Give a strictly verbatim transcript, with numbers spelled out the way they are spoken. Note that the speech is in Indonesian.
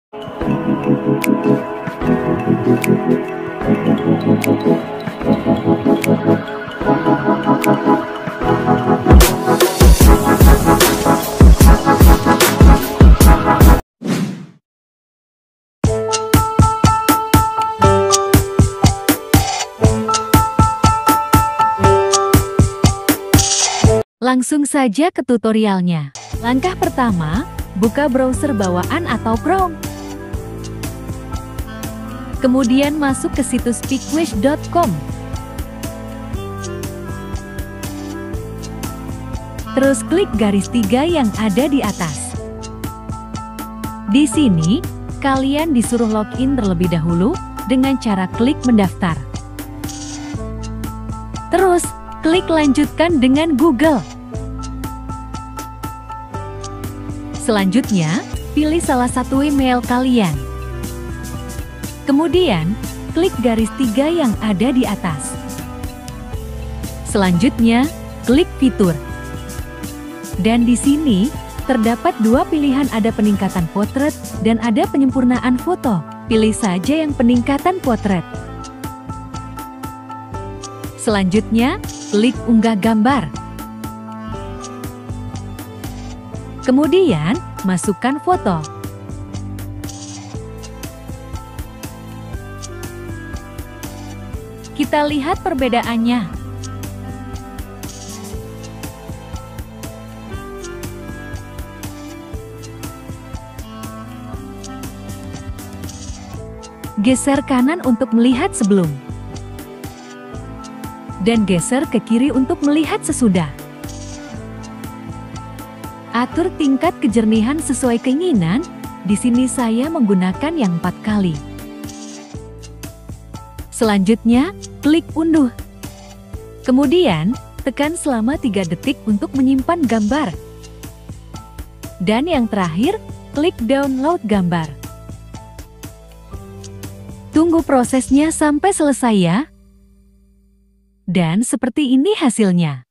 Langsung saja ke tutorialnya. Langkah pertama, buka browser bawaan atau Chrome. Kemudian masuk ke situs pickwish dot com. Terus klik garis tiga yang ada di atas. Di sini, kalian disuruh login terlebih dahulu dengan cara klik mendaftar. Terus, klik lanjutkan dengan Google. Selanjutnya, pilih salah satu email kalian. Kemudian, klik garis tiga yang ada di atas. Selanjutnya, klik fitur. Dan di sini, terdapat dua pilihan, ada peningkatan potret dan ada penyempurnaan foto. Pilih saja yang peningkatan potret. Selanjutnya, klik unggah gambar. Kemudian, masukkan foto. Kita lihat perbedaannya. Geser kanan untuk melihat sebelum. Dan geser ke kiri untuk melihat sesudah. Atur tingkat kejernihan sesuai keinginan. Di sini saya menggunakan yang empat kali. Selanjutnya, klik unduh. Kemudian, tekan selama tiga detik untuk menyimpan gambar. Dan yang terakhir, klik download gambar. Tunggu prosesnya sampai selesai ya. Dan seperti ini hasilnya.